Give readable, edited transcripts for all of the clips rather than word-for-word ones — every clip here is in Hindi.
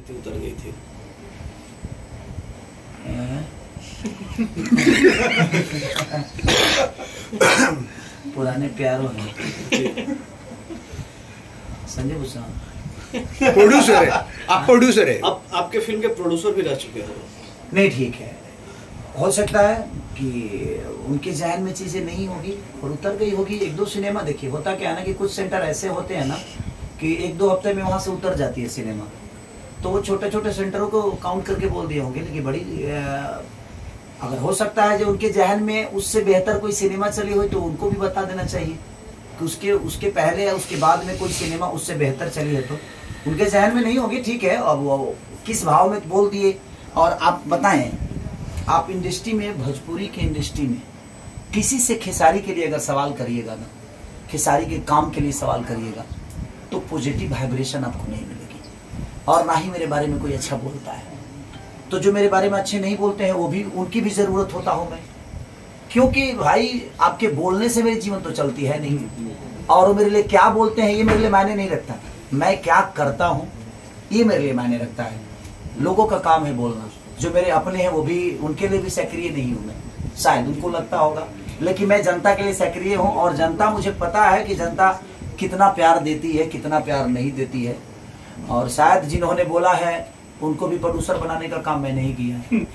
उतर गई थी। पुराने प्यारों में संजय भूषण प्रोड्यूसर है, आप प्रोड्यूसर है। आप आपके फिल्म के प्रोड्यूसर भी रह चुके हो। नहीं, ठीक है, हो सकता है कि उनके जहन में चीजें नहीं होगी और उतर गई होगी। एक दो सिनेमा देखिए, होता क्या है ना कि कुछ सेंटर ऐसे होते हैं ना कि एक दो हफ्ते में वहां से उतर जाती है सिनेमा, तो वो छोटे छोटे सेंटरों को काउंट करके बोल दिए होंगे। लेकिन बड़ी अगर हो सकता है जो उनके जहन में उससे बेहतर कोई सिनेमा चली हुई तो उनको भी बता देना चाहिए कि उसके पहले या उसके बाद में कोई सिनेमा उससे बेहतर चली है, तो उनके जहन में नहीं होगी। ठीक है, अब वो किस भाव में बोल दिए। और आप बताएं, आप इंडस्ट्री में, भोजपुरी के इंडस्ट्री में किसी से खेसारी के लिए अगर सवाल करिएगा ना, खेसारी के काम के लिए सवाल करिएगा, तो पॉजिटिव वाइब्रेशन आपको नहीं मिलेगी। और ना ही मेरे बारे में कोई अच्छा बोलता है। तो जो मेरे बारे में अच्छे नहीं बोलते हैं वो भी, उनकी भी जरूरत होता हूं मैं, क्योंकि भाई आपके बोलने से मेरी जीवन तो चलती है नहीं। और वो मेरे लिए क्या बोलते हैं ये मेरे लिए मायने नहीं रखता, मैं क्या करता हूं ये मेरे लिए मायने रखता है। लोगों का काम है बोलना, जो मेरे अपने हैं वो भी, उनके लिए भी सक्रिय नहीं हूं मैं, शायद उनको लगता होगा, लेकिन मैं जनता के लिए सक्रिय हूं। और जनता, मुझे पता है कि जनता कितना प्यार देती है, कितना प्यार नहीं देती है। और शायद जिन्होंने बोला है उनको भी प्रोड्यूसर बनाने का काम मैंने ही किया है।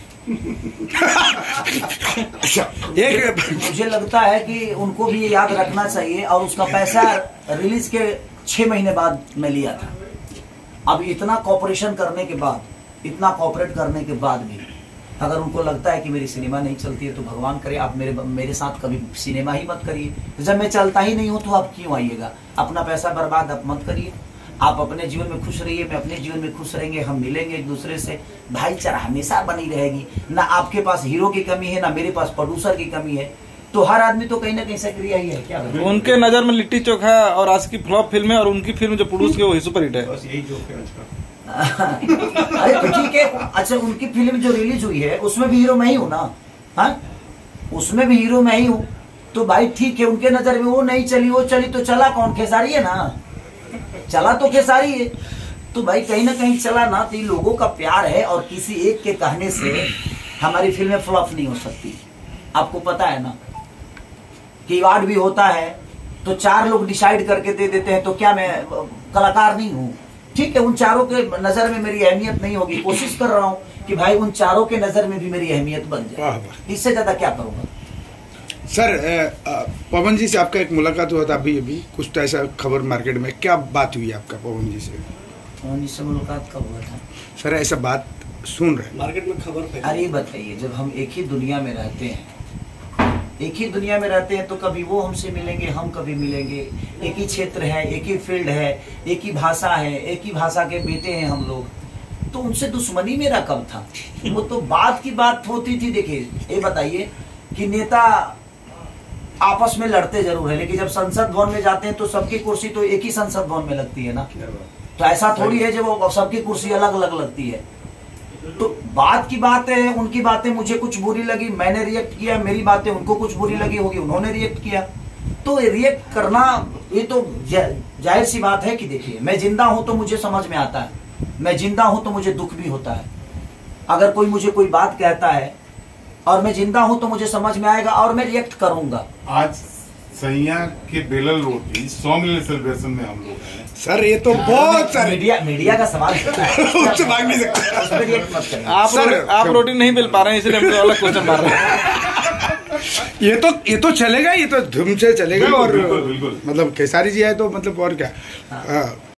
मुझे लगता है कि उनको भी ये याद रखना चाहिए। और उसका पैसा रिलीज के 6 महीने बाद मैं लिया था। अब इतना कॉपरेशन करने के बाद, इतना कॉपरेट करने के बाद भी अगर उनको लगता है कि मेरी सिनेमा नहीं चलती है, तो भगवान करे आप मेरे साथ कभी सिनेमा ही मत करिए। जब मैं चलता ही नहीं हूं तो आप क्यों आइएगा? अपना पैसा बर्बाद आप मत करिए। आप अपने जीवन में खुश रहिए, मैं अपने जीवन में खुश रहेंगे, हम मिलेंगे एक दूसरे से, भाईचारा हमेशा बनी रहेगी। ना आपके पास हीरो की कमी है, ना मेरे पास प्रोड्यूसर की कमी है। तो हर आदमी तो कहीं ना कहीं सक्रिय ही है। क्या उनके नजर में लिट्टी चोखा और आज की फ्लॉप फिल्म है, और उनकी फिल्म जो प्रोड्यूस की वही सुपर हिट है। बस यही जोक है आज का। अरे तो ठीक है, अच्छा उनकी फिल्म जो रिलीज हुई है उसमें भी हीरो मैं ही हूँ ना। हाँ, उसमें भी हीरो मैं ही हूँ। तो भाई ठीक है, उनके नजर में वो नहीं चली, वो चली तो चला कौन? खेसारी है ना, चला तो खेसारी है। तो भाई कहीं ना कहीं चला ना, तो लोगों का प्यार है। और किसी एक के कहने से हमारी फिल्में फ्लॉप नहीं हो सकती। आपको पता है ना कि अवार्ड भी होता है तो 4 लोग डिसाइड करके दे देते हैं, तो क्या मैं कलाकार नहीं हूँ? ठीक है, उन चारों के नजर में मेरी अहमियत नहीं होगी। कोशिश कर रहा हूँ कि भाई उन चारों के नजर में भी मेरी अहमियत बन जाए। इससे ज्यादा क्या करूंगा? सर, पवन जी से आपका एक मुलाकात हुआ था अभी कुछ तो ऐसा खबर मार्केट में, क्या बात हुई आपका पवन जी से? पवन जी से मुलाकात कब हुआ था? सर ऐसा बात सुन रहे मार्केट में खबर। अरे बताइए, जब हम एक ही दुनिया में रहते हैं, एक ही दुनिया में रहते हैं, तो कभी वो हमसे मिलेंगे, हम कभी मिलेंगे। एक ही क्षेत्र है, एक ही फील्ड है, एक ही भाषा है, एक ही भाषा के बेटे हैं हम लोग, तो उनसे दुश्मनी मेरा कब था? वो तो बात की बात होती थी। देखिए, ये बताइए कि नेता आपस में लड़ते जरूर है, लेकिन जब संसद भवन में जाते हैं तो सबकी कुर्सी तो एक ही संसद भवन में लगती है ना। तो ऐसा थोड़ी है जब वो सबकी कुर्सी अलग अलग लगती है। तो बात की बात है, उनकी बातें मुझे कुछ बुरी लगी, मैंने रिएक्ट किया, मेरी बातें उनको कुछ बुरी लगी होगी, उन्होंने रिएक्ट किया। तो रिएक्ट करना ये तो जाहिर सी बात है कि देखिए, मैं जिंदा हूं तो मुझे समझ में आता है, मैं जिंदा हूं तो मुझे दुख भी होता है। अगर कोई मुझे कोई बात कहता है और मैं जिंदा हूं तो मुझे समझ में आएगा और मैं रिएक्ट करूंगा। आज सैया के बेलल रोटी 100 मिलियन सेलिब्रेशन में हम लोग हैं। सर ये तो बहुत सारे मीडिया का सवाल उससे भाग नहीं सकता। आप रोटी नहीं बेल पा रहे हैं, इसलिए हम तो अलग क्वेश्चन मार रहे हैं। ये तो चलेगा, ये तो धूम से चलेगा। बिल्कुल, और बिल्कुल, बिल्कुल। मतलब खेसारी जी है तो मतलब और क्या।